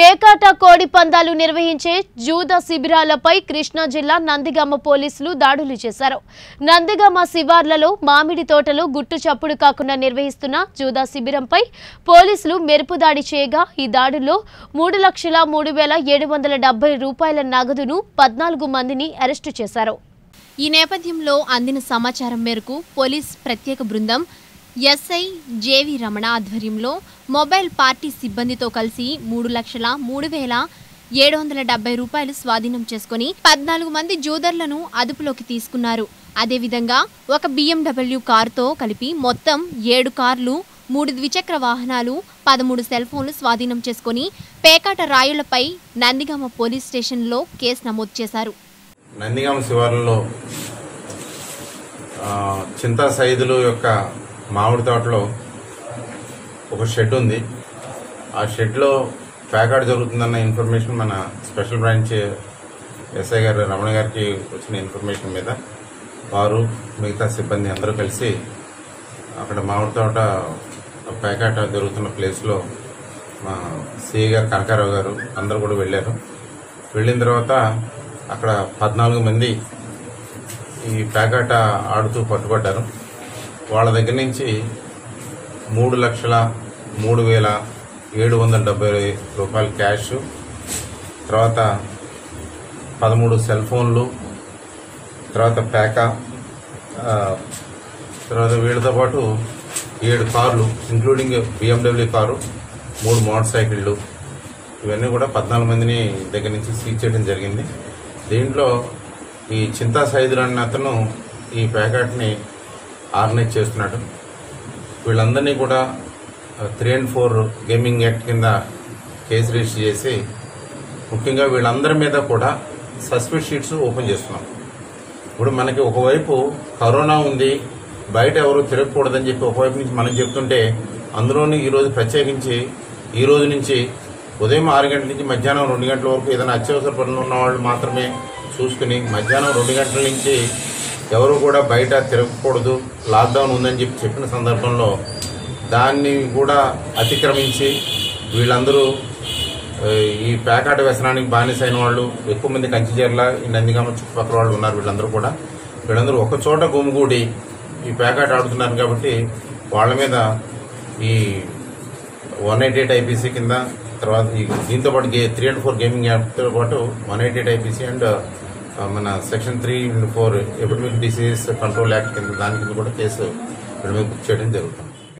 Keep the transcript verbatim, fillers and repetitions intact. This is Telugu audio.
పేకాట కోడి పందాలు నిర్వహించే జూద శిబిరాలపై కృష్ణా జిల్లా నందిగామ పోలీసులు దాడులు చేశారు. నందిగామ శివార్లలో మామిడి తోటలో గుట్టు చప్పుడు కాకుండా నిర్వహిస్తున్న జూద శిబిరంపై పోలీసులు మెరుపు దాడి చేయగా ఈ దాడుల్లో మూడు లక్షల మూడు వేల ఏడు వందల డెబ్బై రూపాయల నగదును పద్నాలుగు మందిని అరెస్టు చేశారు. ఈ నేపథ్యంలో అందిన సమాచారం మేరకు పోలీస్ ప్రత్యేక బృందం ఎస్ఐ జేవి రమణ ఆధ్వర్యంలో మొబైల్ పార్టీ సిబ్బందితో కలిసి మూడు లక్షల మూడు వేల ఏడు వందల డెబ్బై రూపాయలు స్వాధీనం చేసుకుని పద్నాలుగు మంది జూదర్లను అదుపులోకి తీసుకున్నారు. అదేవిధంగా ఒక బిఎండబ్ల్యూ కారుతో కలిపి మొత్తం ఏడు కార్లు, మూడు ద్విచక్ర వాహనాలు, పదమూడు సెల్ ఫోన్లు స్వాధీనం చేసుకుని పేకాట రాయులపై నందిగామ పోలీస్ స్టేషన్లో కేసు నమోదు చేశారు. నందిగామ శివార్లలో చింతా సైదులు యొక్క మామిడి తోటలో ఒక షెడ్ ఉంది. ఆ షెడ్లో ప్యాకాట్ జరుగుతుందన్న ఇన్ఫర్మేషన్ మన స్పెషల్ బ్రాంచ్ ఎస్ఐ గారు రమణ గారికి వచ్చిన ఇన్ఫర్మేషన్ మీద వారు మిగతా సిబ్బంది అందరూ కలిసి అక్కడ మామిడి తోట ప్యాకాట్ జరుగుతున్న ప్లేస్లో మా సిఐ గారు కనకారావు గారు అందరూ కూడా వెళ్ళారు. వెళ్ళిన తర్వాత అక్కడ పద్నాలుగు మంది ఈ ప్యాకాట ఆడుతూ పట్టుబడ్డారు. వాళ్ళ దగ్గర నుంచి మూడు లక్షల మూడు వేల ఏడు వందల డెబ్బై రూపాయల క్యాష్, తర్వాత పదమూడు సెల్ ఫోన్లు, తర్వాత ప్యాకా, తర్వాత వీళ్ళతో పాటు ఏడు కార్లు ఇంక్లూడింగ్ బిఎండబ్ల్యూ కారు, మూడు మోటార్ సైకిళ్ళు, ఇవన్నీ కూడా పద్నాలుగు మందిని దగ్గర నుంచి సీజ్ చేయడం జరిగింది. దీంట్లో ఈ చింతా సైదులు అన్న అతను ఈ ప్యాకెట్ని ఆర్గనైజ్ చేస్తున్నాడు. వీళ్ళందరినీ కూడా three and four gaming act కింద కేసు రిజిస్టర్ చేసి ముఖ్యంగా వీళ్ళందరి మీద కూడా సస్పెక్ట్ షీట్స్ ఓపెన్ చేస్తున్నాం. ఇప్పుడు మనకి ఒకవైపు కరోనా ఉంది, బయట ఎవరు తిరగకూడదని చెప్పి ఒకవైపు నుంచి మనం చెప్తుంటే, అందులోని ఈరోజు ప్రత్యేకించి ఈ రోజు నుంచి ఉదయం ఆరు గంటల నుంచి మధ్యాహ్నం రెండు గంటల వరకు ఏదైనా అత్యవసర పనులు ఉన్న వాళ్ళు మాత్రమే చూసుకుని మధ్యాహ్నం రెండు గంటల నుంచి ఎవరు కూడా బయట తిరగకూడదు, లాక్డౌన్ ఉందని చెప్పి చెప్పిన సందర్భంలో దాన్ని కూడా అతిక్రమించి వీళ్ళందరూ ఈ పేకాట వ్యసనానికి బానిసైన వాళ్ళు ఎక్కువ మంది కంచిచేర్ల ఈ నందిగామ చుట్టుపక్కల వాళ్ళు ఉన్నారు. వీళ్ళందరూ కూడా వీళ్ళందరూ ఒక చోట గుమిగూడి ఈ పేకాట ఆడుతున్నారు కాబట్టి వాళ్ళ మీద ఈ వన్ ఎయిటీ ఎయిట్ ఐపీసీ కింద, తర్వాత దీంతో పాటు త్రీ అండ్ ఫోర్ గేమింగ్ యాప్తో పాటు one eighty eight IPC and మన section three and four epidemic disease control act కింద దాని కింద కూడా కేసు బుక్ చేయడం జరుగుతుంది.